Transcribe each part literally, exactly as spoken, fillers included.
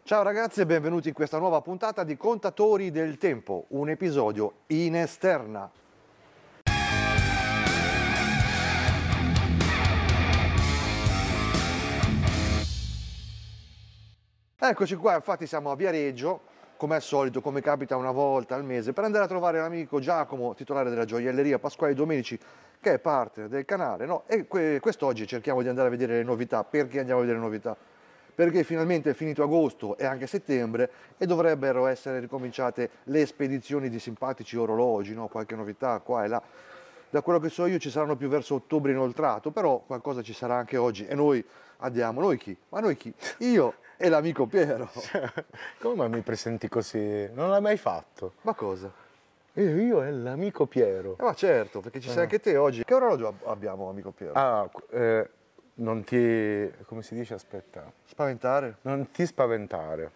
Ciao ragazzi e benvenuti in questa nuova puntata di Contatori del Tempo, un episodio in esterna. Eccoci qua, infatti siamo a Viareggio, come al solito, come capita una volta al mese, per andare a trovare l'amico Giacomo, titolare della gioielleria Pasquale Domenici, che è partner del canale, no? E que quest'oggi cerchiamo di andare a vedere le novità. Perché andiamo a vedere le novità? Perché finalmente è finito agosto e anche settembre e dovrebbero essere ricominciate le spedizioni di simpatici orologi, no? Qualche novità qua e là. Da quello che so io ci saranno più verso ottobre inoltrato, però qualcosa ci sarà anche oggi e noi andiamo. Noi chi? Ma noi chi? Io e l'amico Piero. Come mai mi presenti così? Non l'hai mai fatto. Ma cosa? Io, io e l'amico Piero. Eh, ma certo, perché ci sei anche te oggi. Che orologio ab abbiamo, amico Piero? Ah, eh, non ti... come si dice? Aspetta. Spaventare? Non ti spaventare.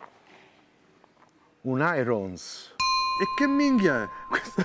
Un Irons. E che minchia è? Questo...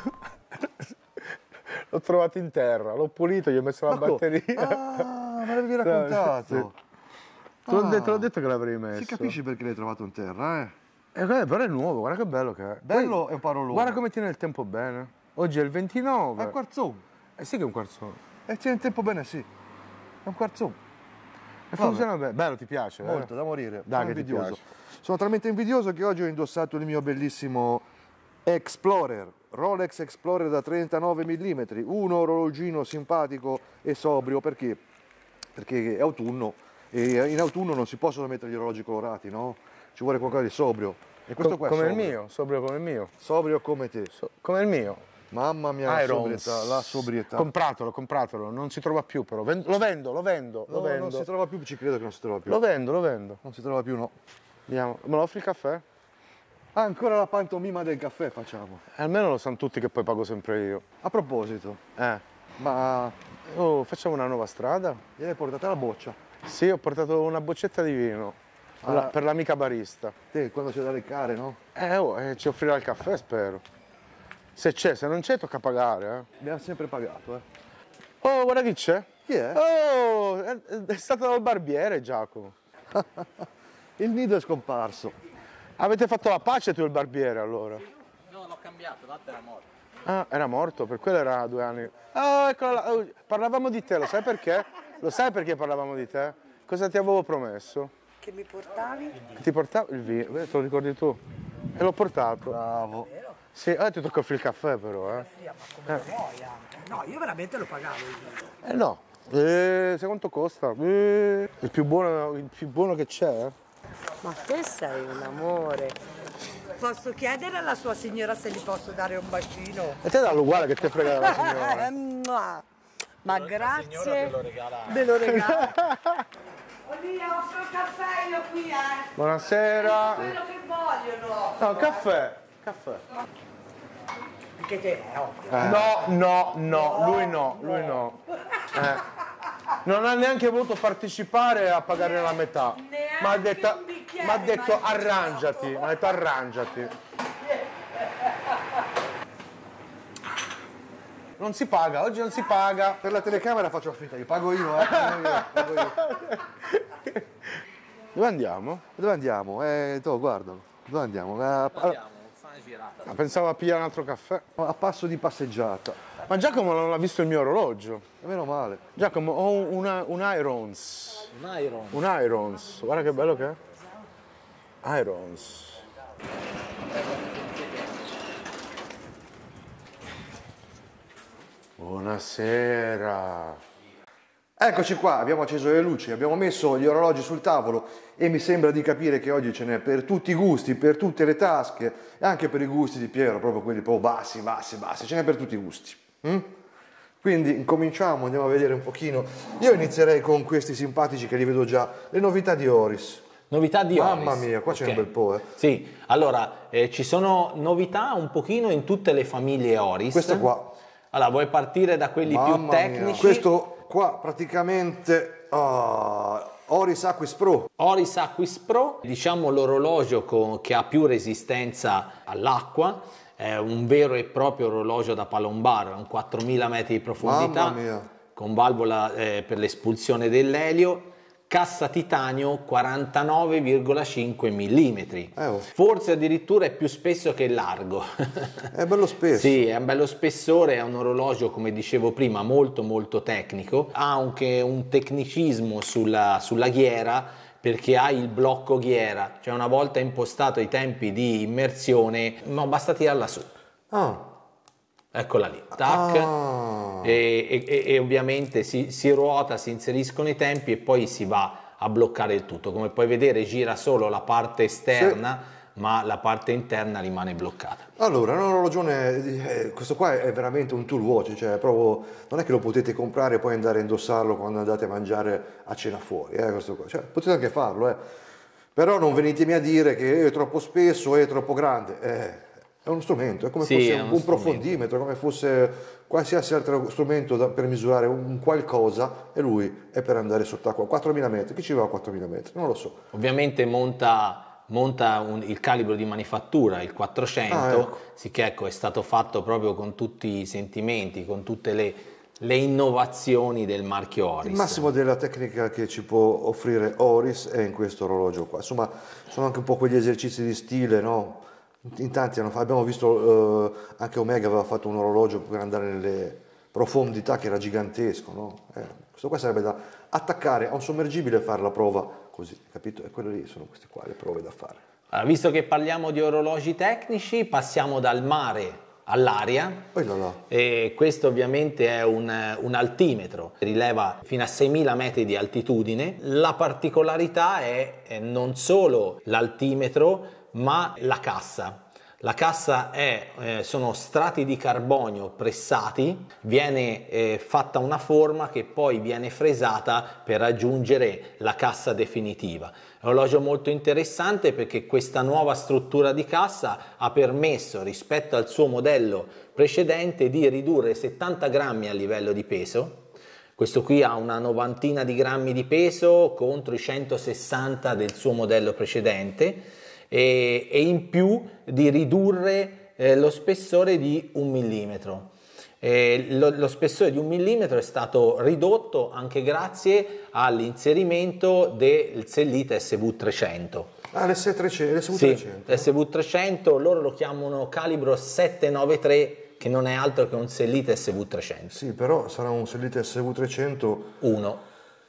L'ho trovato in terra, l'ho pulito, gli ho messo la Ma batteria. Ah, me l'avevi raccontato. Te l'ho Ah, detto, detto che l'avrei messo. Si capisce perché l'hai trovato in terra, eh? Eh, però è nuovo, guarda che bello che è. Bello Poi, è un parolone. guarda come tiene il tempo bene. Oggi è il ventinove. È un quarzone. Eh sì che è un quarzone. E tiene il tempo bene, sì. È un quarzone. E funziona bene. Bello, ti piace? Molto, eh? da morire. Dai, Sono che ti invidioso. piace. Sono talmente invidioso che oggi ho indossato il mio bellissimo Explorer, Rolex Explorer da trentanove millimetri, un orologino simpatico e sobrio, perché? Perché è autunno e in autunno non si possono mettere gli orologi colorati, no? Ci vuole qualcosa di sobrio. E questo qua è come sobrio. il mio, sobrio come il mio. Sobrio come te. So, come il mio. Mamma mia, la Irons. sobrietà, la sobrietà. Compratelo, compratelo, non si trova più però. Vendo, lo vendo, lo vendo, No, lo vendo. non si trova più, ci credo che non si trova più. Lo vendo, lo vendo. Non si trova più, no. Andiamo. Me lo offri il caffè? Ah, ancora la pantomima del caffè facciamo. Eh, almeno lo sanno tutti che poi pago sempre io. A proposito, Eh. ma Oh, facciamo una nuova strada? gliel'hai portata la boccia? Sì, ho portato una boccetta di vino. Ah. la- per l'amica barista. Te, quando c'è da leccare, no? Eh, oh, eh, ci offrirà il caffè, spero. Se c'è, se non c'è tocca pagare, eh. Mi ha sempre pagato, eh. Oh, guarda chi c'è. Chi è? Oh, è, è stato dal barbiere, Giacomo. Il nido è scomparso. Avete fatto la pace tu e il barbiere, allora? No, l'ho cambiato, l'altro era morto. Ah, era morto, per quello era due anni. Oh, eccola là. Oh, parlavamo di te, lo sai perché? Lo sai perché parlavamo di te? Cosa ti avevo promesso? Che mi portavi? Che ti portavo il vino, Beh, te lo ricordi tu? E l'ho portato. Bravo. Sì, ah, ti tocca offrire il caffè però, eh. Sì, ma come lo vuoi anche? No, io veramente lo pagavo il vino. Eh no. Eh, sai quanto costa? Eh, il più buono, il più buono che c'è, eh. Ma te sei un amore. Posso chiedere alla sua signora se gli posso dare un bacino? E te dallo uguale che te frega della signora. Eh, mua. Ma grazie. signora te lo regala. Me lo regala. Olivia, offro il caffè io qui, eh. Buonasera. Quello che vogliono. No, caffè. Caffè. Anche te, è ovvio. No, no, no, lui no, lui no. Eh. Non ha neanche voluto partecipare a pagare la metà. Ma ha detto, un bicchiere, m'ha detto ma è arrangiati, mi ha detto arrangiati. Non si paga, oggi non si paga. Per la telecamera faccio finta, io pago io, eh. Pago io, pago io. Dove andiamo? Dove andiamo? Eh, tu, guardalo. Dove andiamo? A, a, Andiamo, fa una girata. Ah, pensavo a pigliare un altro caffè. a passo di passeggiata. Ma Giacomo non ha visto il mio orologio. E meno male. Giacomo, ho una, un Irons. Un Iron. Un Irons. Guarda che bello che è. Irons. Buonasera. Eccoci qua, abbiamo acceso le luci, abbiamo messo gli orologi sul tavolo e mi sembra di capire che oggi ce n'è per tutti i gusti, per tutte le tasche e anche per i gusti di Piero, proprio quelli proprio bassi, bassi, bassi, ce n'è per tutti i gusti. Mm? Quindi incominciamo, andiamo a vedere un pochino. Io inizierei con questi simpatici che li vedo già, le novità di Oris. Novità di Oris. Mamma mia, qua c'è Ok. un bel po', eh. Sì, allora eh, ci sono novità un pochino in tutte le famiglie Oris. Questo qua. Allora, vuoi partire da quelli Mamma più mia. tecnici? Questo qua praticamente ah, Oris Aquis Pro. Oris Aquis Pro, diciamo l'orologio con- che ha più resistenza all'acqua, è un vero e proprio orologio da palombaro, un quattromila metri di profondità, Mamma mia. con valvola eh, per l'espulsione dell'elio, cassa titanio quarantanove virgola cinque millimetri, Eh, oh. forse addirittura è più spesso che largo. È bello spesso. Sì, è un bello spessore, è un orologio, come dicevo prima, molto molto tecnico, ha anche un tecnicismo sulla, sulla ghiera, perché ha il blocco ghiera, cioè una volta impostato i tempi di immersione, ma basta tirarla su. Ah. Eccola lì, tac, Ah. e, e- e ovviamente si, si ruota, si inseriscono i tempi e poi si va a bloccare il tutto. Come puoi vedere gira solo la parte esterna, ma la parte interna rimane bloccata. Allora, un orologione, eh, questo qua è veramente un tool watch, cioè proprio, non è che lo potete comprare e poi andare a indossarlo quando andate a mangiare a cena fuori, eh, questo qua. Cioè, potete anche farlo, eh. Però non venitemi a dire che è troppo spesso, è troppo grande, eh, è uno strumento, è come Sì, fosse è un, uno un profondimetro, come fosse qualsiasi altro strumento da- per misurare un qualcosa, e lui è per andare sott'acqua, quattromila metri, chi ci va a quattromila metri? Non lo so. Ovviamente monta, monta un- il calibro di manifattura, il quattrocento, Ah, ecco. sì che ecco, è stato fatto proprio con tutti i sentimenti, con tutte le, le innovazioni del marchio Oris. Il massimo della tecnica che ci può offrire Oris è in questo orologio qua. Insomma, sono anche un po' quegli esercizi di stile, no? In tanti hanno, abbiamo visto eh, anche Omega aveva fatto un orologio per andare nelle profondità che era gigantesco, no? Eh, questo qua sarebbe da attaccare a un sommergibile e fare la prova così, capito? E quelle lì sono queste qua le prove da fare. Allora, visto che parliamo di orologi tecnici, passiamo dal mare all'aria. Poi là là. E questo ovviamente è un, un altimetro, rileva fino a seimila metri di altitudine. La particolarità è eh, non solo l'altimetro, ma la cassa. La cassa è, eh, sono strati di carbonio pressati, viene eh, fatta una forma che poi viene fresata per raggiungere la cassa definitiva. È un orologio molto interessante perché questa nuova struttura di cassa ha permesso rispetto al suo modello precedente di ridurre settanta grammi a livello di peso. Questo qui ha una novantina di grammi di peso contro i centosessanta del suo modello precedente. E, e in più di ridurre eh, lo spessore di un millimetro. Eh, lo, lo spessore di un millimetro è stato ridotto anche grazie all'inserimento del Sellite S V trecento. Ah, l'S trecento, l'S V Sì, trecento. l'S V trecento, loro lo chiamano calibro settecentonovantatré, che non è altro che un Sellite S V trecento. Sì, però sarà un Sellite S V trecento Uno.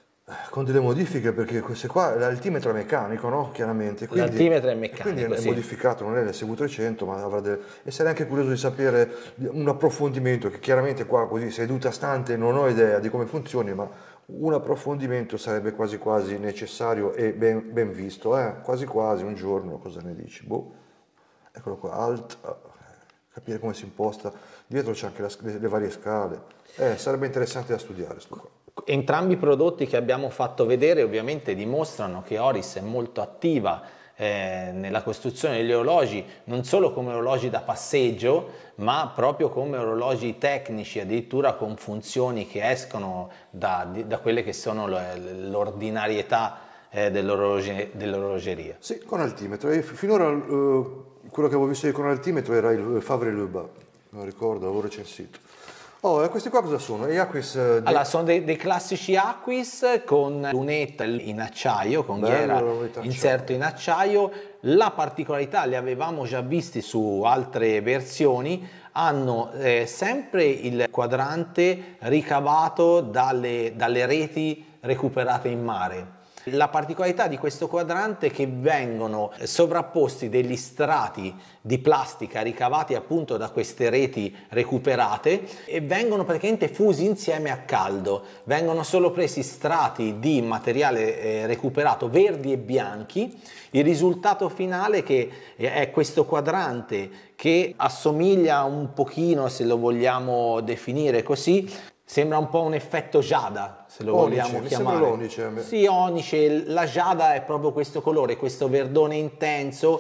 con delle modifiche, perché queste qua l'altimetro è meccanico, no? Chiaramente. Quindi, L'altimetro è e meccanico, quindi è sì. modificato, non è l'S V trecento, ma avrà del... E sarei anche curioso di sapere un approfondimento, che chiaramente qua così seduta stante non ho idea di come funzioni, ma un approfondimento sarebbe quasi quasi necessario e ben, ben visto, eh? Quasi quasi un giorno, cosa ne dici? Boh. Eccolo qua, alt, capire come si imposta. Dietro c'è anche la, le, le varie scale. Eh, sarebbe interessante da studiare sto qua. Entrambi i prodotti che abbiamo fatto vedere ovviamente dimostrano che Oris è molto attiva eh, nella costruzione degli orologi, non solo come orologi da passeggio, ma proprio come orologi tecnici, addirittura con funzioni che escono da, da quelle che sono l'ordinarietà eh, dell'orologe, dell'orologeria. Sì, con altimetro. E finora eh, quello che avevo visto con altimetro era il Favre Leuba, non ricordo, l'avevo recensito. Oh, e questi qua cosa sono? Gli Aquis? eh, di- Allora, sono dei, dei classici Aquis con lunetta in acciaio, con Bello, ghiera la lunetta in inserto in acciaio. La particolarità, li avevamo già visti su altre versioni, hanno eh, sempre il quadrante ricavato dalle, dalle reti recuperate in mare. La particolarità di questo quadrante è che vengono sovrapposti degli strati di plastica ricavati appunto da queste reti recuperate e vengono praticamente fusi insieme a caldo. Vengono solo presi strati di materiale eh, recuperato verdi e bianchi. Il risultato finale che è questo quadrante che assomiglia un pochino, se lo vogliamo definire così, sembra un po' un effetto giada, se lo Onice, vogliamo mi chiamare. sembra l'onice a me. Sì, onice, la giada è proprio questo colore, questo verdone intenso,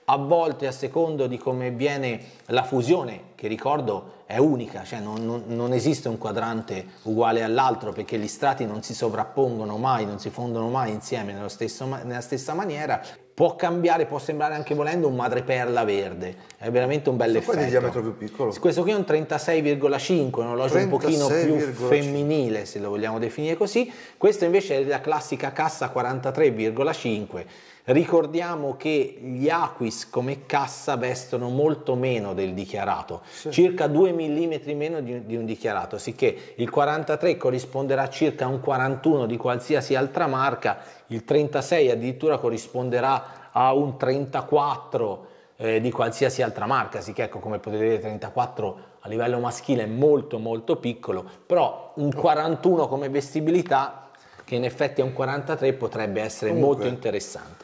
a volte a secondo di come viene la fusione, che ricordo è unica, cioè non, non, non esiste un quadrante uguale all'altro perché gli strati non si sovrappongono mai, non si fondono mai insieme nello stesso, nella stessa maniera. Può cambiare, può sembrare anche volendo un madreperla verde, è veramente un bel effetto. Questo è di diametro più piccolo? Questo qui è un trentasei virgola cinque, un orologio un pochino più femminile, se lo vogliamo definire così. Questo invece è la classica cassa quarantatré virgola cinque. Ricordiamo che gli Aquis come cassa vestono molto meno del dichiarato, sì. circa due millimetri meno di, di un dichiarato, sicché il quarantatré corrisponderà a circa un quarantuno di qualsiasi altra marca, il trentasei addirittura corrisponderà a un trentaquattro eh, di qualsiasi altra marca, sicché ecco, come potete vedere, trentaquattro a livello maschile è molto molto piccolo, però un quarantuno come vestibilità, che in effetti è un quarantatré, potrebbe essere Comunque. molto interessante.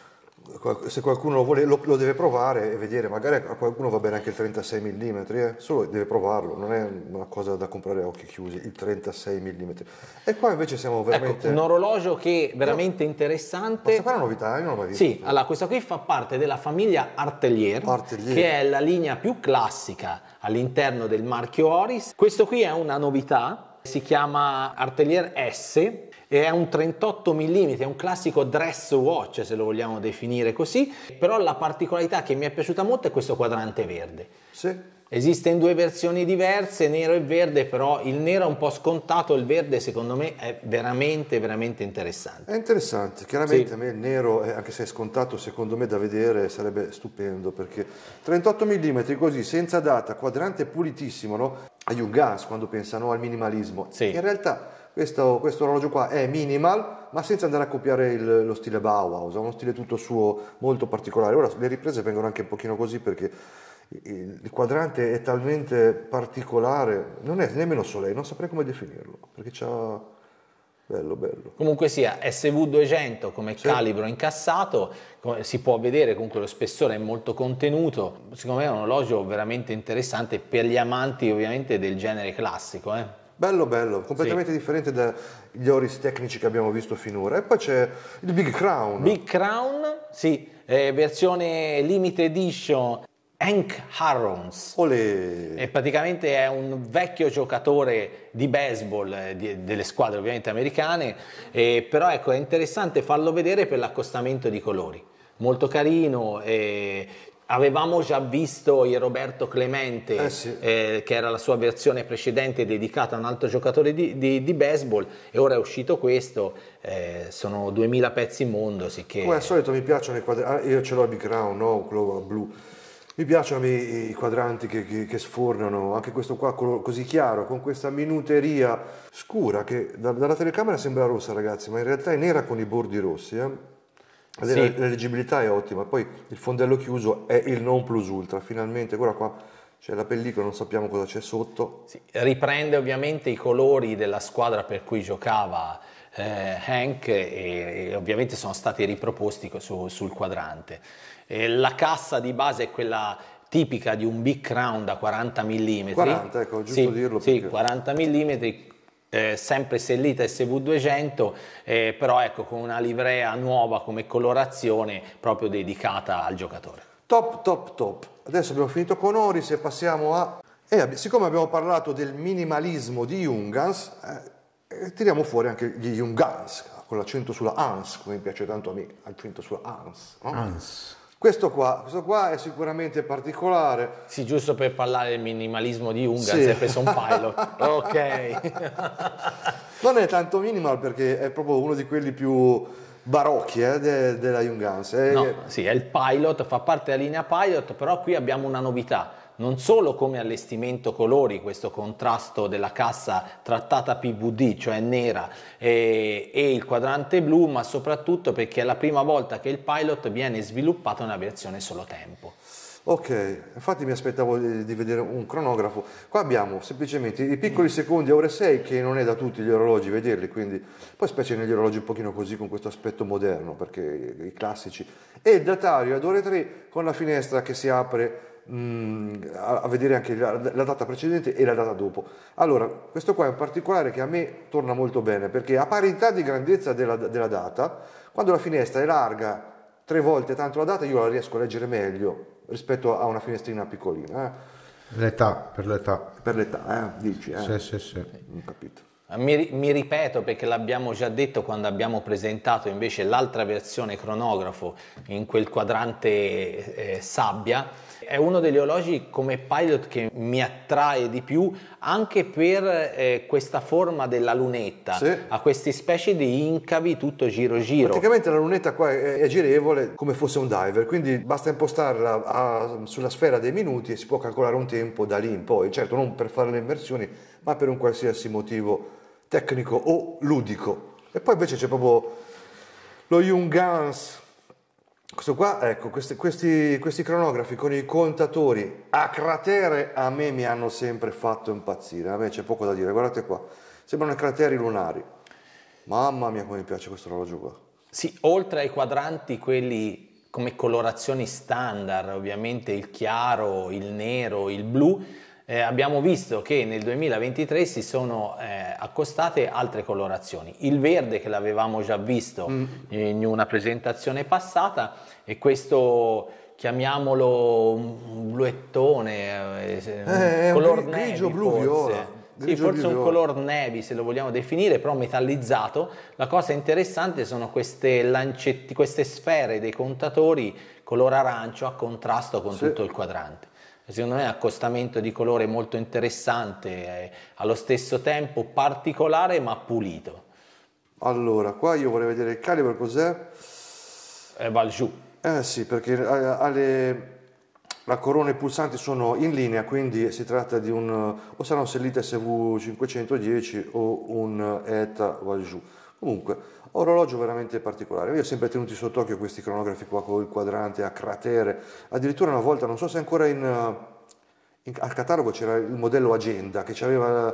Se qualcuno lo vuole, lo, lo deve provare e vedere, magari a qualcuno va bene anche il trentasei millimetri, eh? Solo deve provarlo, non è una cosa da comprare a occhi chiusi, il trentasei millimetri. E qua invece siamo veramente... Ecco, un orologio che è veramente no. interessante. Questa qua è una novità, io non l'ho visto. Sì, allora questa qui fa parte della famiglia Artelier, Artelier, che è la linea più classica all'interno del marchio Oris. Questo qui è una novità, si chiama Artelier S, è un trentotto millimetri, è un classico dress watch se lo vogliamo definire così, però la particolarità che mi è piaciuta molto è questo quadrante verde. Sì. Esiste in due versioni diverse, nero e verde, però il nero è un po' scontato, il verde secondo me è veramente veramente interessante. È interessante, chiaramente sì. a me il nero, anche se è scontato, secondo me da vedere sarebbe stupendo, perché trentotto millimetri così, senza data, quadrante pulitissimo, no? A Jung Ganz quando pensano al minimalismo. Sì. In realtà questo, questo orologio qua è minimal, ma senza andare a copiare il, lo stile Bauhaus, ha uno stile tutto suo molto particolare. Ora le riprese vengono anche un pochino così perché il, il quadrante è talmente particolare, non è nemmeno Soleil, non saprei come definirlo, perché c'ha... Bello, bello. Comunque sia, S V duecento come sì. calibro incassato, come si può vedere comunque lo spessore è molto contenuto, secondo me è un orologio veramente interessante per gli amanti ovviamente del genere classico. Eh. Bello, bello, completamente sì. differente dagli Oris tecnici che abbiamo visto finora. E poi c'è il Big Crown. Big Crown, sì, eh, versione limited edition. Hank Aaron's, Olè. E praticamente è un vecchio giocatore di baseball eh, di, delle squadre ovviamente americane, eh, però ecco è interessante farlo vedere per l'accostamento di colori, molto carino. Eh, avevamo già visto il Roberto Clemente, eh sì. eh, che era la sua versione precedente dedicata a un altro giocatore di, di, di baseball, e ora è uscito questo, eh, sono duemila pezzi mondo, sicché... Come al solito mi piacciono i quadranti, io ce l'ho il Big Crown, no? Quello blu. Mi piacciono i, i quadranti che, che, che sfornano, anche questo qua così chiaro, con questa minuteria scura che da, dalla telecamera sembra rossa, ragazzi, ma in realtà è nera con i bordi rossi. Eh? Sì. La, la leggibilità è ottima, poi il fondello chiuso è il non plus ultra, finalmente, guarda qua c'è la pellicola, non sappiamo cosa c'è sotto. Sì, riprende ovviamente i colori della squadra per cui giocava eh, Hank e, e ovviamente sono stati riproposti su, sul quadrante. La cassa di base è quella tipica di un Big Crown da quaranta millimetri. quaranta, ecco, giusto sì, dirlo. Sì, perché... quaranta millimetri, eh, sempre sellita S V duecento, eh, però ecco con una livrea nuova come colorazione proprio dedicata al giocatore. Top, top, top. Adesso abbiamo finito con Oris e passiamo a... E siccome abbiamo parlato del minimalismo di Jung Ganz, eh, tiriamo fuori anche gli Jung Ganz, con l'accento sulla Hans, come mi piace tanto a me, l'accento sulla Hans. No? Hans. Questo qua, questo qua è sicuramente particolare. Sì, giusto per parlare del minimalismo di Jung Ganz, sì. hai preso un pilot. Ok. Non è tanto minimal perché è proprio uno di quelli più barocchi eh, de, della Jung Ganz. È... No, sì, è il pilot, fa parte della linea pilot, però qui abbiamo una novità. Non solo come allestimento colori, questo contrasto della cassa trattata P V D, cioè nera, e, e il quadrante blu, ma soprattutto perché è la prima volta che il Pilot viene sviluppato nella versione solo tempo. Ok, infatti mi aspettavo di, di vedere un cronografo. Qua abbiamo semplicemente i piccoli secondi a ore sei, che non è da tutti gli orologi vederli, quindi poi specie negli orologi un pochino così con questo aspetto moderno, perché i classici, e il datario ad ore tre con la finestra che si apre a vedere anche la, la data precedente e la data dopo. Allora, questo qua è un particolare che a me torna molto bene, perché a parità di grandezza della, della data, quando la finestra è larga tre volte tanto la data, io la riesco a leggere meglio rispetto a una finestrina piccolina. Eh. L'età, per l'età. Per l'età, eh, dici, eh? Sì, sì, sì. Non capito. Mi, mi ripeto perché l'abbiamo già detto quando abbiamo presentato invece l'altra versione cronografo in quel quadrante eh, sabbia, è uno degli orologi come Pilot che mi attrae di più anche per eh, questa forma della lunetta, sì. Ha queste specie di incavi tutto giro giro. Praticamente la lunetta qua è, è girevole come fosse un diver, quindi basta impostarla a, sulla sfera dei minuti e si può calcolare un tempo da lì in poi, certo non per fare le inversioni ma per un qualsiasi motivo tecnico o ludico. E poi invece c'è proprio lo Young Guns, questo qua, ecco, questi, questi, questi cronografi con i contatori a cratere a me mi hanno sempre fatto impazzire, a me c'è poco da dire, guardate qua, sembrano crateri lunari, mamma mia come mi piace questo orologio qua. Sì, oltre ai quadranti quelli come colorazioni standard, ovviamente il chiaro, il nero, il blu, Eh, abbiamo visto che nel duemilaventitré si sono eh, accostate altre colorazioni, il verde che l'avevamo già visto mm. in una presentazione passata e questo chiamiamolo un bluettone, eh, eh, color un navy, grigio blu forse. viola. Sì, forse un color navy se lo vogliamo definire, però metallizzato. La cosa interessante sono queste lancetti, queste sfere dei contatori color arancio a contrasto con sì. tutto il quadrante. Secondo me è un accostamento di colore molto interessante, eh, allo stesso tempo particolare ma pulito. Allora, qua io vorrei vedere il calibro, cos'è? È Valjoux. Eh sì, perché alle, la corona e i pulsanti sono in linea, quindi si tratta di un, o sarà un Sellita S V cinquecentodieci o un E T A Valjoux. Comunque, orologio veramente particolare. Io ho sempre tenuti sott'occhio questi cronografi qua con il quadrante a cratere, addirittura una volta, non so se ancora in, in al catalogo c'era il modello Agenda che aveva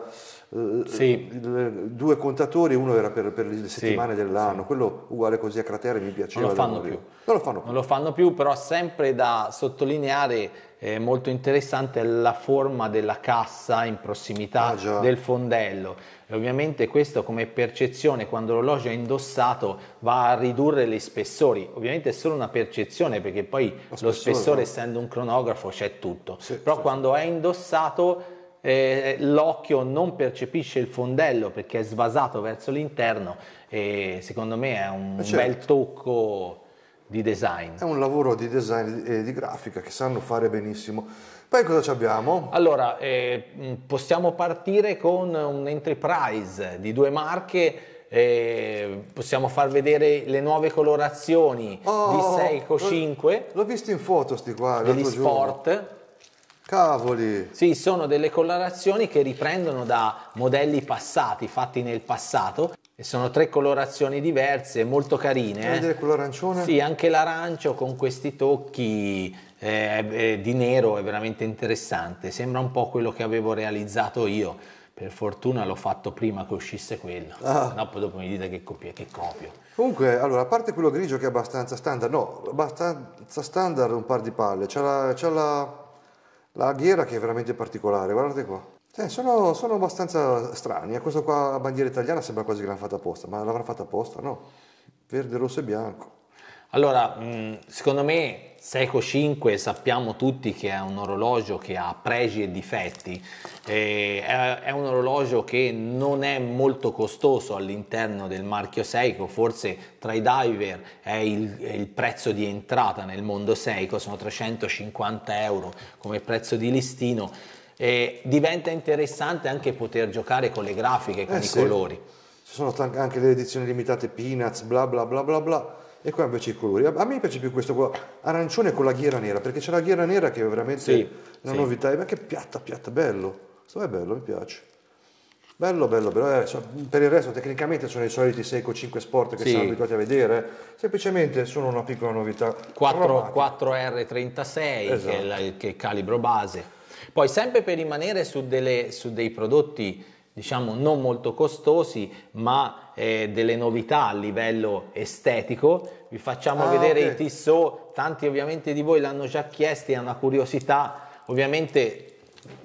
sì. il, due contatori, uno era per, per le settimane sì, dell'anno, sì. Quello uguale così a cratere mi piaceva. Non lo fanno più. Non lo fanno più. Non lo fanno più, però sempre da sottolineare, eh, molto interessante la forma della cassa in prossimità ah, del fondello. E ovviamente questo come percezione quando l'orologio è indossato va a ridurre gli spessori, ovviamente è solo una percezione perché poi lo spessore, lo spessore no. essendo un cronografo c'è tutto, sì, però sì, quando sì. è indossato eh, l'occhio non percepisce il fondello perché è svasato verso l'interno e secondo me è un certo. bel tocco di design. È un lavoro di design e di grafica che sanno fare benissimo. Poi cosa abbiamo? Allora, eh, possiamo partire con un Enterprise di due marche, eh, possiamo far vedere le nuove colorazioni oh, di Seiko cinque. L'ho visto in foto sti qua. Degli sport. Giorno. Cavoli! Sì, sono delle colorazioni che riprendono da modelli passati, fatti nel passato. E sono tre colorazioni diverse, molto carine. Vuoi vedere quello arancione? Sì, anche l'arancio con questi tocchi eh, eh, di nero è veramente interessante. Sembra un po' quello che avevo realizzato io. Per fortuna l'ho fatto prima che uscisse quello. Ah. No, poi dopo mi dite che copio, che copio. Comunque, allora, a parte quello grigio che è abbastanza standard, no, abbastanza standard un par di palle. C'è la, c'è la, la ghiera che è veramente particolare, guardate qua. Eh, sono, sono abbastanza strani, eh. Questo qua a bandiera italiana sembra quasi che l'hanno fatta apposta, ma l'avrà fatta apposta? No, verde, rosso e bianco. Allora, secondo me Seiko cinque sappiamo tutti che è un orologio che ha pregi e difetti, e è un orologio che non è molto costoso all'interno del marchio Seiko, forse tra i diver è il, è il prezzo di entrata nel mondo Seiko, sono trecentocinquanta euro come prezzo di listino. E diventa interessante anche poter giocare con le grafiche, con eh i sì. colori. Ci sono anche le edizioni limitate Peanuts, bla bla bla bla bla, e qua invece i colori. A me piace più questo qua, arancione con la ghiera nera, perché c'è la ghiera nera che è veramente sì, una sì. novità. Ma che piatta, piatta, bello. Questo è bello, mi piace. Bello, bello, bello. Eh, per il resto tecnicamente sono i soliti Seiko cinque Sport che sì. siamo abituati a vedere, semplicemente sono una piccola novità. quattro R trentasei esatto. che, è la, che è il calibro base. Poi sempre per rimanere su, delle, su dei prodotti diciamo non molto costosi ma eh, delle novità a livello estetico, vi facciamo ah, vedere okay. i Tissot, tanti ovviamente di voi l'hanno già chiesti, è una curiosità, ovviamente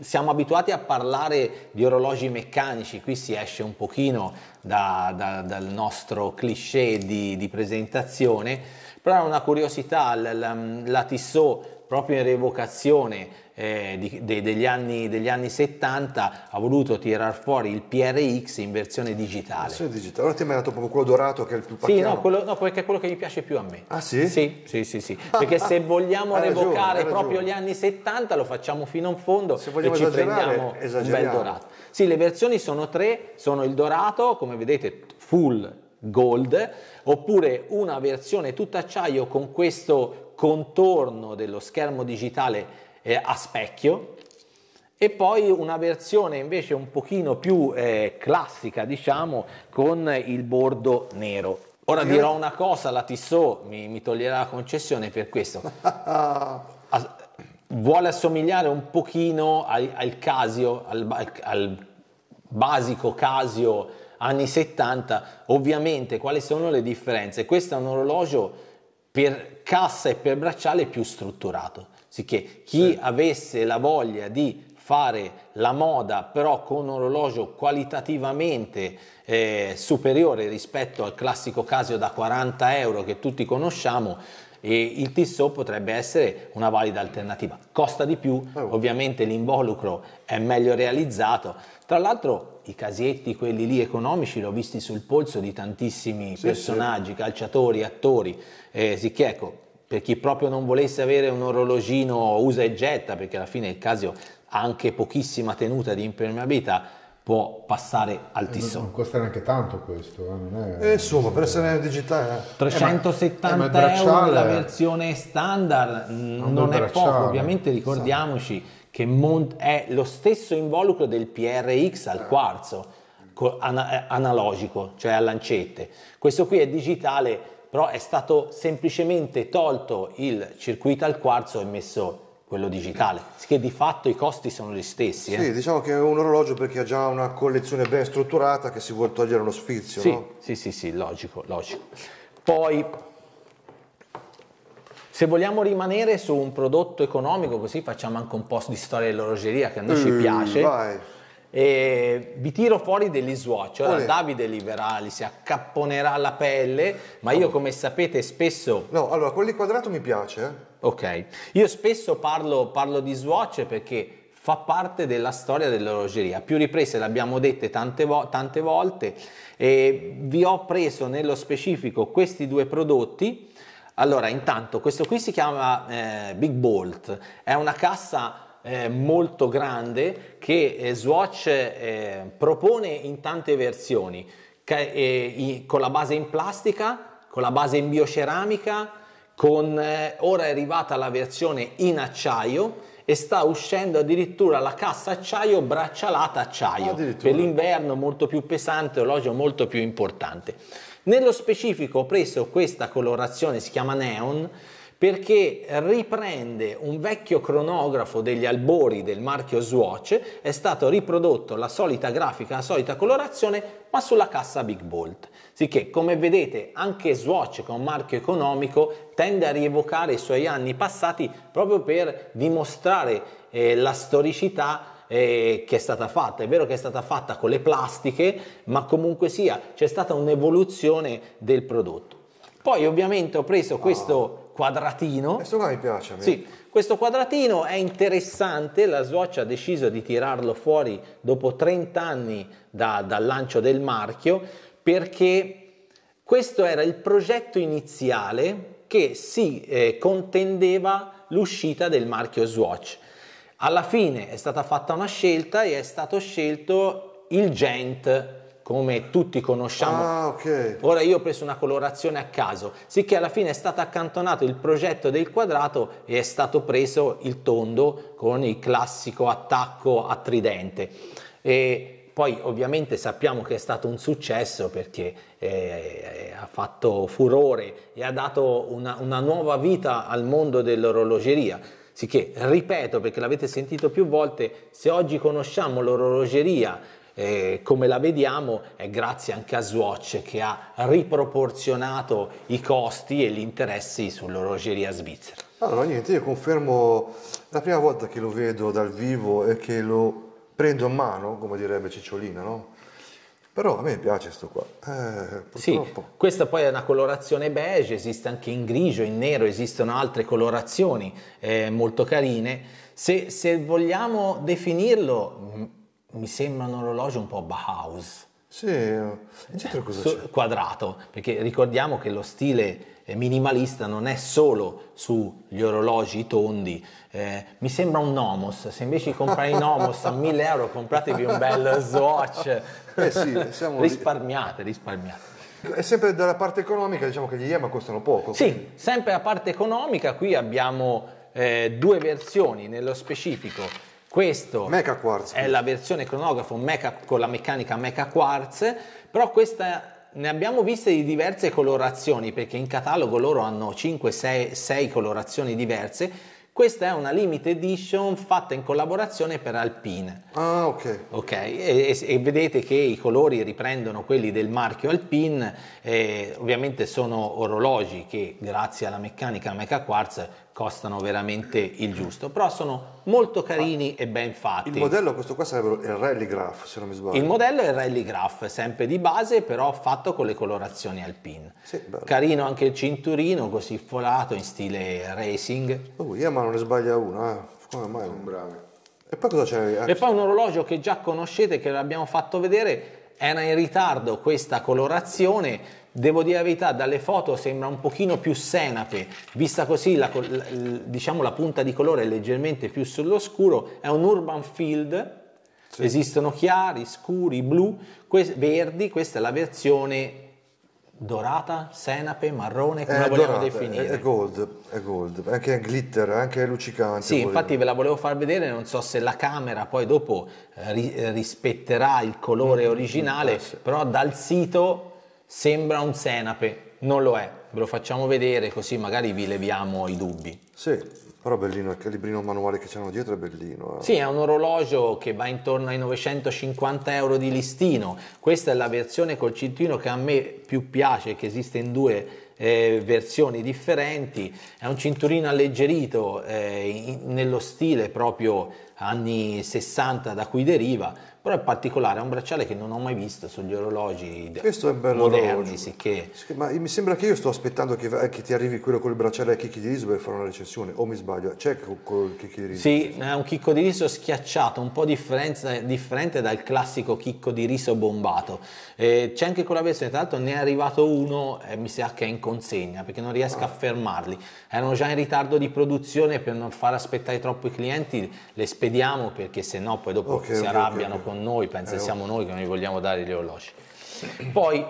siamo abituati a parlare di orologi meccanici, qui si esce un pochino da, da, dal nostro cliché di, di presentazione, però è una curiosità, la, la, la Tissot proprio in rievocazione eh, di, de, degli, anni, degli anni settanta ha voluto tirar fuori il P R X in versione digitale. Versione digitale, ora ti hai dato proprio quello dorato che è il più pacchiano. Sì, no, quello, no, perché è quello che mi piace più a me. Ah sì? Sì, sì, sì, sì. Perché se vogliamo Hai ragione, revocare hai proprio ragione. gli anni settanta lo facciamo fino in fondo Se e vogliamo ci esagerare, prendiamo un bel esageriamo. dorato. Sì, le versioni sono tre, sono il dorato, come vedete, full gold, oppure una versione tutta acciaio con questo contorno dello schermo digitale eh, a specchio, e poi una versione invece un pochino più eh, classica, diciamo, con il bordo nero. Ora dirò una cosa, la Tissot mi, mi toglierà la concessione per questo. As- vuole assomigliare un pochino al, al Casio, al, al, al basico Casio anni settanta. Ovviamente quali sono le differenze? Questo è un orologio per cassa e per bracciale più strutturato, sicché chi sì. avesse la voglia di fare la moda però con un orologio qualitativamente eh, superiore rispetto al classico Casio da quaranta euro che tutti conosciamo, e il Tissot potrebbe essere una valida alternativa. Costa di più, oh. ovviamente l'involucro è meglio realizzato. Tra l'altro i casietti, quelli lì economici, l'ho visti sul polso di tantissimi sì, personaggi, sì. calciatori, attori, eh, sì che ecco, per chi proprio non volesse avere un orologino usa e getta, perché alla fine il Casio ha anche pochissima tenuta di impermeabilità, può passare al Tissot. Non costa neanche tanto questo, eh, non è... Eh, insomma, per essere digitale... Eh. trecentosettanta eh, ma- eh, ma il euro la bracciale- versione standard, Un non bel è poco, bracciale. ovviamente ricordiamoci che Mont è lo stesso involucro del P R X al quarzo, co- ana- analogico, cioè a lancette. Questo qui è digitale, però è stato semplicemente tolto il circuito al quarzo e messo quello digitale, che di fatto i costi sono gli stessi. Eh? Sì, diciamo che è un orologio per chi ha già una collezione ben strutturata che si vuole togliere lo sfizio, Sì, no? sì, sì, sì, logico, logico. Poi, se vogliamo rimanere su un prodotto economico, così facciamo anche un po' di storia dell'orologeria che a noi ci Eh, piace. vai. E vi tiro fuori degli swatch. Ora Olè. Davide li verrà, li si accapponerà la pelle, ma io, come sapete, spesso... No, allora, quelli quadrato mi piace, eh? Ok, io spesso parlo, parlo di swatch perché fa parte della storia dell'orologeria. A più riprese l'abbiamo dette tante, vo- tante volte, e vi ho preso nello specifico questi due prodotti. Allora, intanto, questo qui si chiama eh, Big Bolt, è una cassa eh, molto grande che eh, Swatch eh, propone in tante versioni, che, eh, i- con la base in plastica, con la base in bioceramica, con eh, ora è arrivata la versione in acciaio e sta uscendo addirittura la cassa acciaio braccialata acciaio, Addirittura. per l'inverno, molto più pesante, orologio molto più importante. Nello specifico ho preso questa colorazione, si chiama Neon, perché riprende un vecchio cronografo degli albori del marchio Swatch, è stato riprodotto la solita grafica, la solita colorazione, ma sulla cassa Big Bolt. Sicché, come vedete, anche Swatch, che è un marchio economico, tende a rievocare i suoi anni passati proprio per dimostrare eh, la storicità eh, che è stata fatta. È vero che è stata fatta con le plastiche, ma comunque sia, c'è stata un'evoluzione del prodotto. Poi ovviamente ho preso questo quadratino. Questo qua mi piace a me. Sì, questo quadratino è interessante, la Swatch ha deciso di tirarlo fuori dopo trenta anni da- dal lancio del marchio, perché questo era il progetto iniziale che si eh, contendeva l'uscita del marchio Swatch. Alla fine è stata fatta una scelta e è stato scelto il Gent, come tutti conosciamo. Ah, ok. Ora io ho preso una colorazione a caso, sicché alla fine è stato accantonato il progetto del quadrato e è stato preso il tondo con il classico attacco a tridente. E poi ovviamente sappiamo che è stato un successo perché eh, ha fatto furore e ha dato una, una nuova vita al mondo dell'orologeria. Sicché, ripeto, perché l'avete sentito più volte, se oggi conosciamo l'orologeria eh, come la vediamo è grazie anche a Swatch, che ha riproporzionato i costi e gli interessi sull'orologeria svizzera. Allora niente, io confermo la prima volta che lo vedo dal vivo e che lo prendo in mano, come direbbe Cicciolina, no? Però a me piace sto qua, eh, purtroppo. Sì, questa poi è una colorazione beige, esiste anche in grigio, in nero, esistono altre colorazioni eh, molto carine. Se, se vogliamo definirlo, mi sembra un orologio un po' Bauhaus. Sì, dietro cosa c'è? Quadrato, perché ricordiamo che lo stile minimalista non è solo sugli orologi tondi, eh, mi sembra un Nomos. Se invece di comprare i Nomos a mille euro compratevi un bel Swatch, eh sì, siamo risparmiate, risparmiate. È sempre dalla parte economica, diciamo che gli Yema costano poco. Sì, quindi. Sempre la parte economica, qui abbiamo eh, due versioni nello specifico. Questo Mecha Quartz, è la versione cronografo Mecha, con la meccanica Mecha Quartz, però questa ne abbiamo viste di diverse colorazioni, perché in catalogo loro hanno cinque sei colorazioni diverse. Questa è una limited edition fatta in collaborazione per Alpine. Ah, ok. Ok, e, e vedete che i colori riprendono quelli del marchio Alpine, eh, ovviamente sono orologi che grazie alla meccanica Mecha Quartz costano veramente il giusto, però sono molto carini ah, e ben fatti. Il modello, questo qua sarebbe il Rally Graph, se non mi sbaglio. Il modello è il Rally Graph, sempre di base, però fatto con le colorazioni Alpine. Sì, bello. Carino anche il cinturino, così folato in stile racing. Oh, Yama non ne sbaglia una, eh. Come mai? Sono bravi. E poi cosa c'è? E poi un orologio che già conoscete, che l'abbiamo fatto vedere, era in ritardo questa colorazione. Devo dire la verità, dalle foto sembra un pochino più senape, vista così la, diciamo la punta di colore è leggermente più sull'oscuro. È un Urban Field, sì. Esistono chiari, scuri, blu, verdi. Questa è la versione dorata, senape, marrone, come è la vogliamo dorata, definire? È gold, è gold, anche glitter, anche luccicante. Sì, infatti ve la volevo far vedere, non so se la camera poi dopo eh, rispetterà il colore originale, sì. Però dal sito sembra un senape, non lo è, ve lo facciamo vedere così magari vi leviamo i dubbi. Sì, però bellino, il calibrino manuale che c'hanno dietro è bellino. Eh. Sì, è un orologio che va intorno ai novecentocinquanta euro di listino. Questa è la versione col cinturino che a me più piace, che esiste in due eh, versioni differenti. È un cinturino alleggerito eh, in, nello stile proprio anni sessanta da cui deriva, però è particolare, è un bracciale che non ho mai visto sugli orologi Questo è bello moderni, sicché. Ma mi sembra che io sto aspettando che, che ti arrivi quello con il bracciale a chicchi di riso per fare una recensione, o mi sbaglio? C'è col chicchi di riso? Sì, è un chicco di riso schiacciato, un po' differente dal classico chicco di riso bombato. Eh, c'è anche quella versione, tra l'altro ne è arrivato uno, eh, mi sa che è in consegna, perché non riesco ah. a fermarli. Erano già in ritardo di produzione, per non far aspettare troppo i clienti, le spediamo, perché se no poi dopo okay, si okay, arrabbiano okay, okay. con noi, pensa eh, che siamo okay. noi che non gli vogliamo dare gli orologi. Poi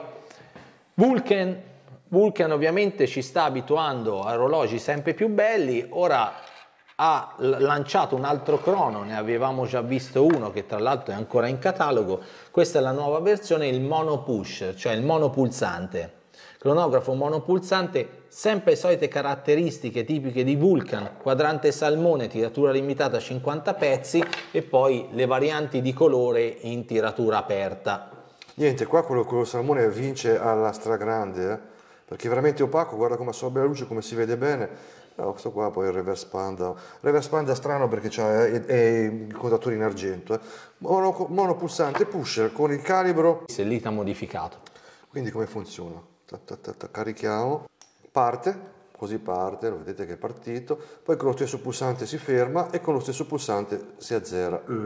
Vulcan, Vulcan ovviamente ci sta abituando a orologi sempre più belli. Ora ha lanciato un altro crono, ne avevamo già visto uno che tra l'altro è ancora in catalogo. Questa è la nuova versione, il monopush, cioè il monopulsante. Cronografo monopulsante, sempre le solite caratteristiche tipiche di Vulcan, quadrante salmone, tiratura limitata a cinquanta pezzi e poi le varianti di colore in tiratura aperta. Niente, qua quello, quello salmone vince alla stragrande, eh? Perché è veramente opaco, guarda come assorbe la luce, come si vede bene. No, questo qua poi è il reverse panda. Reverse panda è strano perché c'ha, è, è il contatore in argento. Eh? Mono, monopulsante pusher con il calibro. Sellita modificato. Quindi come funziona? Ta, ta, ta, ta, carichiamo, parte, così parte, lo vedete che è partito, poi con lo stesso pulsante si ferma e con lo stesso pulsante si azzera. Uh,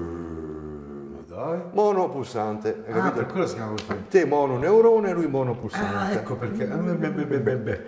poi, dai. Mono pulsante. Hai Ah, capito? per quello si chiama così. Te mono neurone, lui mono pulsante. Ah, ecco perché. Beh, beh, beh, beh.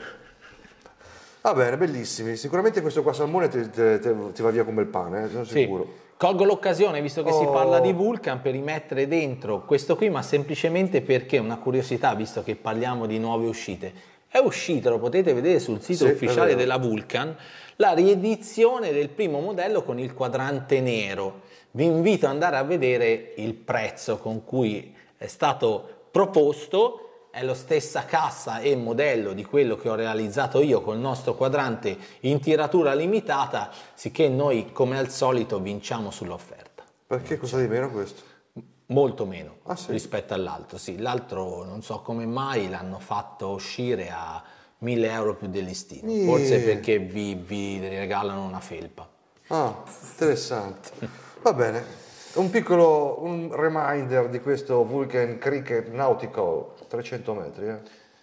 Va bene, bellissimi. Sicuramente questo qua salmone ti, ti, ti va via come il pane, eh, sono sì. sicuro. Colgo l'occasione, visto che oh. si parla di Vulcan, per rimettere dentro questo qui, ma semplicemente perché una curiosità, visto che parliamo di nuove uscite. È uscita, lo potete vedere sul sito sì, ufficiale della Vulcan, la riedizione del primo modello con il quadrante nero. Vi invito ad andare a vedere il prezzo con cui è stato proposto. È la stessa cassa e modello di quello che ho realizzato io col nostro quadrante in tiratura limitata, sicché noi come al solito vinciamo sull'offerta. Perché costa di meno questo? molto meno Ah, sì? rispetto all'altro, sì. L'altro non so come mai l'hanno fatto uscire a mille euro più del listino, Sì. forse perché vi, vi regalano una felpa. Ah, interessante. Va bene, un piccolo un reminder di questo Vulcan Cricket Nautical, trecento metri. Eh.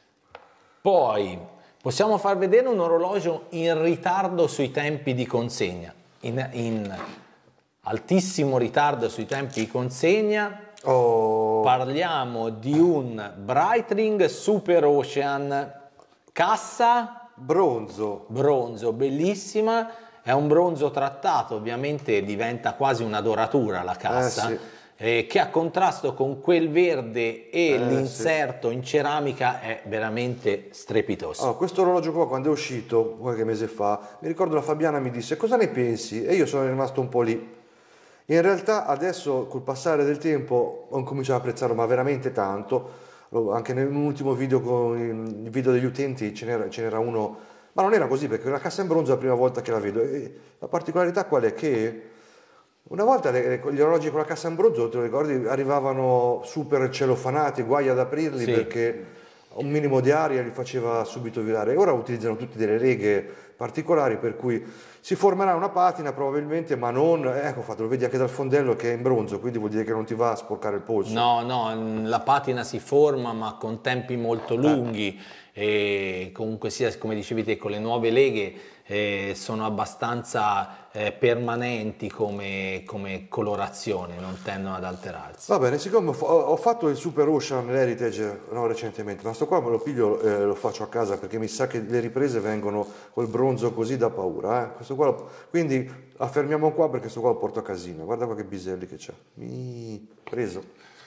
Poi possiamo far vedere un orologio in ritardo sui tempi di consegna, in, in altissimo ritardo sui tempi di consegna. Oh, Parliamo di un Breitling Super Ocean, cassa bronzo. bronzo, bellissima, è un bronzo trattato, ovviamente diventa quasi una doratura la cassa, Eh, sì. eh, che a contrasto con quel verde e Eh, l'inserto in ceramica è veramente strepitoso. Allora, questo orologio qua quando è uscito qualche mese fa, mi ricordo la Fabiana mi disse cosa ne pensi? E io sono rimasto un po' lì. In realtà adesso col passare del tempo ho cominciato ad apprezzarlo, ma veramente tanto. Anche nell'ultimo video con il video degli utenti ce n'era, ce n'era uno, ma non era così perché la cassa in bronzo è la prima volta che la vedo. E la particolarità qual è? Che una volta le- gli orologi con la cassa in bronzo, te lo ricordi, arrivavano super celofanati, guai ad aprirli Sì. perché un minimo di aria li faceva subito virare. Ora utilizzano tutti delle leghe particolari per cui si formerà una patina probabilmente, ma non, ecco fatto, lo vedi anche dal fondello che è in bronzo, quindi vuol dire che non ti va a sporcare il polso. No, no, la patina si forma ma con tempi molto lunghi e comunque sia, come dicevi te, con le nuove leghe eh, sono abbastanza eh, permanenti come, come colorazione, non tendono ad alterarsi. Va bene, siccome ho fa- ho fatto il Super Ocean Heritage no, recentemente, ma sto qua me lo piglio e lo faccio a casa perché mi sa che le riprese vengono col bronzo così da paura. Eh? Questo qua lo- quindi affermiamo qua perché questo qua lo porto a casina. Guarda qua che biselli che c'ha. Mi preso.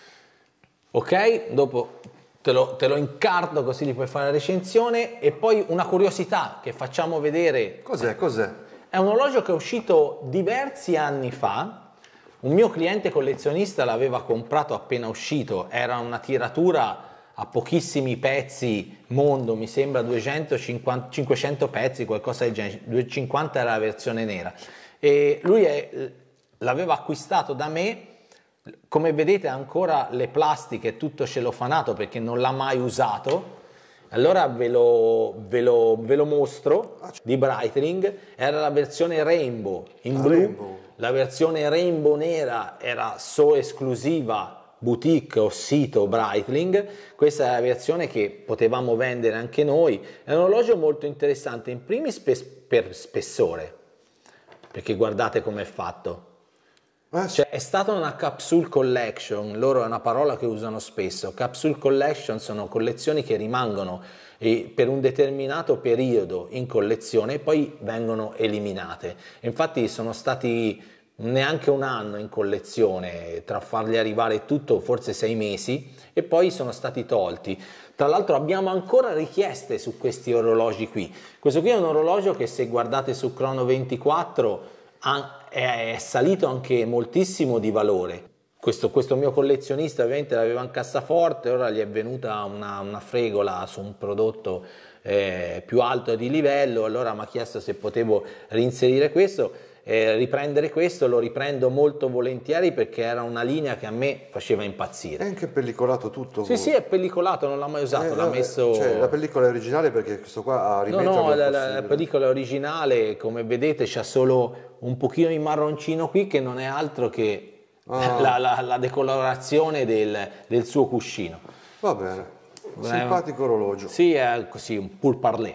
Ok, dopo te lo, te lo incarto così gli puoi fare la recensione. E poi una curiosità che facciamo vedere. Cos'è? Cos'è? È un orologio che è uscito diversi anni fa, un mio cliente collezionista l'aveva comprato appena uscito, era una tiratura a pochissimi pezzi mondo, mi sembra duecentocinquanta, cinquecento pezzi, qualcosa del genere, duecentocinquanta era la versione nera, e lui è, l'aveva acquistato da me, come vedete ha ancora le plastiche, tutto celofanato perché non l'ha mai usato. Allora ve lo, ve lo, ve lo mostro, di Breitling, era la versione Rainbow in Ah, blu, Rainbow. la versione Rainbow nera era so esclusiva boutique o sito Breitling, questa è la versione che potevamo vendere anche noi, è un orologio molto interessante, in primis per, per spessore, perché guardate com'è fatto. Eh, sì. Cioè, è stata una capsule collection, loro è una parola che usano spesso. Capsule collection sono collezioni che rimangono eh, per un determinato periodo in collezione e poi vengono eliminate. Infatti sono stati neanche un anno in collezione, tra farli arrivare tutto forse sei mesi, e poi sono stati tolti. Tra l'altro abbiamo ancora richieste su questi orologi qui. Questo qui è un orologio che, se guardate su Crono ventiquattro, ha è salito anche moltissimo di valore. Questo, questo mio collezionista ovviamente l'aveva in cassaforte, ora gli è venuta una, una fregola su un prodotto eh, più alto di livello, allora mi ha chiesto se potevo reinserire questo, eh, riprendere questo, lo riprendo molto volentieri perché era una linea che a me faceva impazzire. È anche pellicolato tutto. Sì, sì, è pellicolato, non l'ha mai usato, Eh, l'ha no, messo... Cioè, la pellicola è originale perché questo qua a No, rimetterlo no, è la, la- la impossibile. pellicola originale, come vedete, c'ha solo un pochino di marroncino qui, che non è altro che Ah. la, la- la decolorazione del, del suo cuscino. Va bene, simpatico orologio. Sì, è così, un pour parler.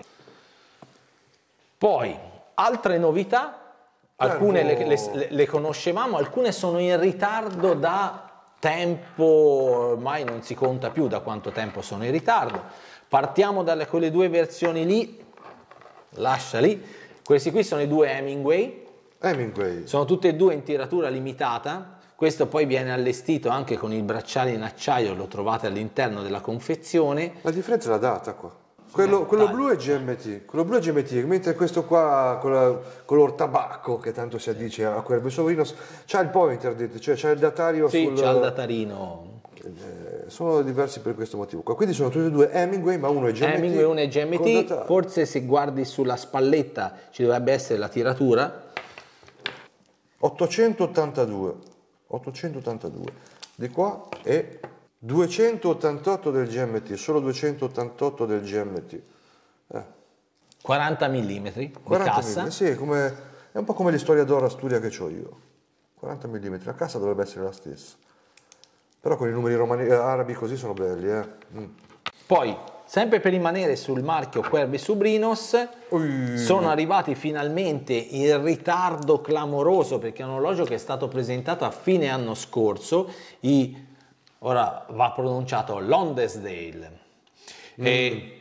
Poi, altre novità, alcune le, le- le conoscevamo, alcune sono in ritardo da tempo, ormai non si conta più da quanto tempo sono in ritardo. Partiamo dalle quelle due versioni lì, lascia lì. Questi qui sono i due Hemingway, Hemingway. sono tutte e due in tiratura limitata. Questo poi viene allestito anche con il bracciale in acciaio, lo trovate all'interno della confezione. La differenza è la data qua. Quello, quello blu è G M T, quello blu è G M T, mentre questo qua, con la- color tabacco, che tanto si addice a quel verso, c'ha il pointer, dite, cioè c'ha il datario Sì, sul... c'ha il datarino. eh, sono diversi per questo motivo qua. Quindi sono tutti e due Hemingway, ma uno è G M T. Hemingway, uno è G M con T, data- forse se guardi sulla spalletta ci dovrebbe essere la tiratura. ottocentottantadue. ottocentottantadue. di qua e duecentottantotto del G M T, solo duecentottantotto del G M T. Eh. quaranta millimetri di quaranta cassa. millimetri, sì, è, come, è un po' come l'istoria d'oro Asturia che ho io. quaranta millimetri, la cassa dovrebbe essere la stessa. Però con i numeri romani, eh, arabi così sono belli, eh. Mm. Poi, sempre per rimanere sul marchio Querby Sobrinos, Ui. sono arrivati finalmente in ritardo clamoroso, perché è un orologio che è stato presentato a fine anno scorso, i, ora va pronunciato Lonsdale. Mm. E,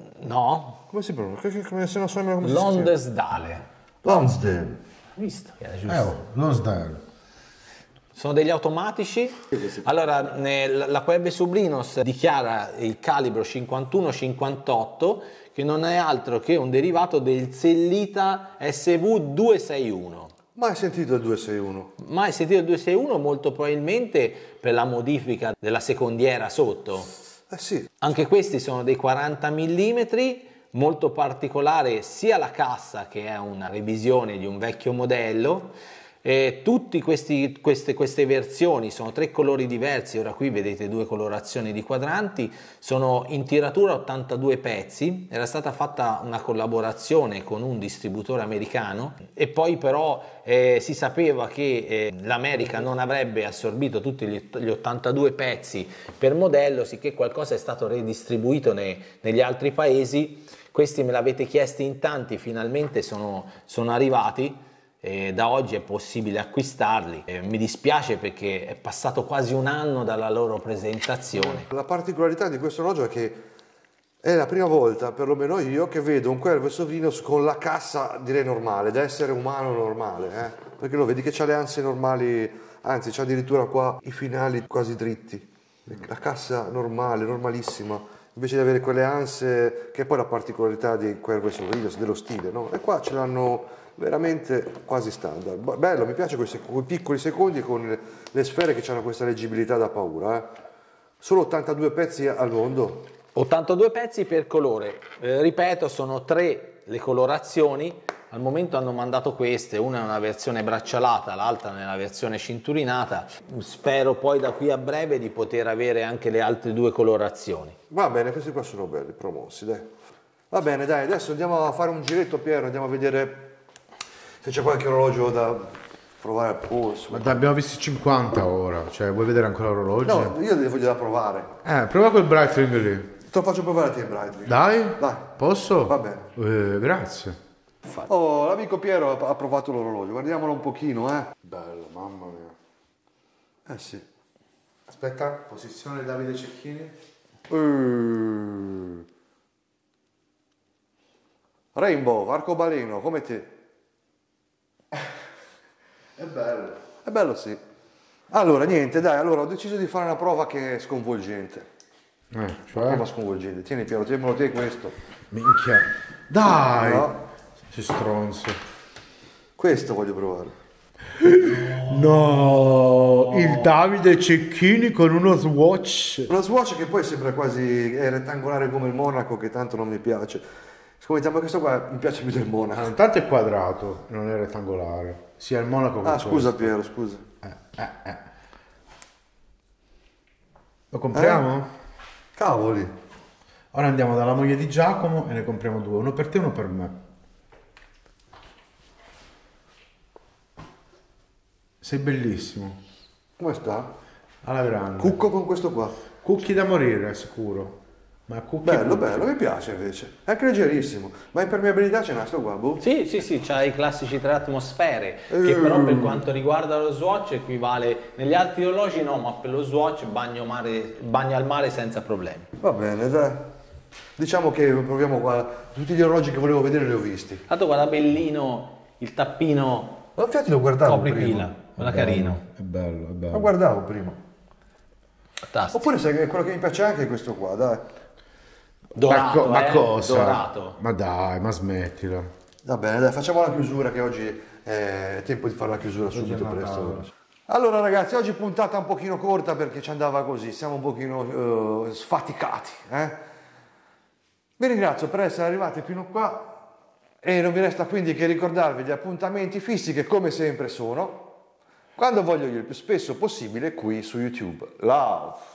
no? Come si pronuncia? Che- che- Come se non so nemmeno come si scrive. Lonsdale. Lonsdale. Visto che era giusto. Eh, oh, non sdare. Sono degli automatici. Allora, nel- la Querby Sobrinos dichiara il calibro cinquantuno cinquantotto, che non è altro che un derivato del Sellita S V duecentosessantuno. Mai sentito il duecentosessantuno? Mai sentito il duecentosessantuno? Molto probabilmente per la modifica della secondiera sotto. Eh sì. Anche questi sono dei quaranta millimetri, molto particolare sia la cassa, che è una revisione di un vecchio modello. E tutte queste, queste versioni sono tre colori diversi. Ora qui vedete due colorazioni di quadranti, sono in tiratura ottantadue pezzi. Era stata fatta una collaborazione con un distributore americano e poi però eh, si sapeva che eh, l'America non avrebbe assorbito tutti gli, gli ottantadue pezzi per modello, sicché qualcosa è stato redistribuito ne, negli altri paesi. Questi me l'avete chiesti in tanti, finalmente sono, sono arrivati. E da oggi è possibile acquistarli. E mi dispiace perché è passato quasi un anno dalla loro presentazione. La particolarità di questo orologio è che è la prima volta, perlomeno io, che vedo un Querby Sobrinos con la cassa, direi normale, da essere umano normale, eh? Perché lo vedi che c'ha le anse normali, anzi c'ha addirittura qua i finali quasi dritti, la cassa normale, normalissima, invece di avere quelle anse, che è poi la particolarità di Querby Sobrinos, dello stile, no? E qua ce l'hanno veramente quasi standard. Bello, mi piace questi quei piccoli secondi con le, le sfere che hanno questa leggibilità da paura. Eh. Solo ottantadue pezzi al mondo. ottantadue pezzi per colore. Eh, ripeto, sono tre le colorazioni. Al momento hanno mandato queste, una è una versione braccialata, l'altra nella versione cinturinata. Spero poi da qui a breve di poter avere anche le altre due colorazioni. Va bene, questi qua sono belli, promossi, dai. Va bene, dai, adesso andiamo a fare un giretto, Piero, andiamo a vedere se c'è qualche orologio da provare al polso. Ma dai, abbiamo visto cinquanta ora, cioè vuoi vedere ancora l'orologio? No, io li voglio da provare. Eh, prova quel Breitling lì. Te lo faccio provare a te, Breitling. Dai? Dai. Posso? Va bene. Eh, grazie. Oh, l'amico Piero ha ha provato l'orologio, guardiamolo un pochino, eh. Bello, mamma mia. Eh sì. Aspetta, posizione Davide Cecchini. Uh. Rainbow, arcobaleno, come te. È bello. È bello, sì. Allora, niente, dai, allora ho deciso di fare una prova che è sconvolgente. Eh, Una cioè? prova sconvolgente. Tieni Piero, tienilo te questo. Minchia. Dai! No, Sei stronzo. questo voglio provare. No! Il Davide Cecchini con uno Swatch. Una swatch che poi sembra quasi è rettangolare come il Monaco, che tanto non mi piace. Scommettiamo questo qua mi piace più del Monaco. Ah, intanto è quadrato, non è rettangolare. Sia il Monaco che Ah, questo. scusa Piero, scusa. Eh, eh, eh. Lo compriamo? Cavoli. Ora andiamo dalla moglie di Giacomo e ne compriamo due, uno per te e uno per me. Sei bellissimo. Come sta? Alla grande. Cucco con questo qua. Cucchi da morire, sicuro. Ma cucchi Bello, cucchi. bello, mi piace invece. È anche leggerissimo. Ma impermeabilità ce n'ha sto qua, boh. Sì, sì, sì, c'ha i classici tre atmosfere, che Uh. però per quanto riguarda lo Swatch equivale, negli altri orologi no, ma per lo Swatch bagno, mare, bagno al mare senza problemi. Va bene, dai. Diciamo che proviamo qua. Tutti gli orologi che volevo vedere li ho visti. Tanto guarda bellino il tappino Ma infatti lo guardavo copripila, prima. guarda carino. È bello, è bello. Lo guardavo prima. Fantastico. Oppure sai che quello che mi piace anche è questo qua, dai. Dorato, ma, co- ma eh? cosa? Dorato. Ma dai, ma smettila. Va bene, dai, facciamo la chiusura che oggi è tempo di fare la chiusura subito è presto. Natale. Allora ragazzi, oggi puntata un pochino corta perché ci andava così, siamo un pochino eh, sfaticati. Eh? Vi ringrazio per essere arrivati fino qua e non vi resta quindi che ricordarvi gli appuntamenti fissi che come sempre sono quando voglio io, il più spesso possibile qui su YouTube. Love!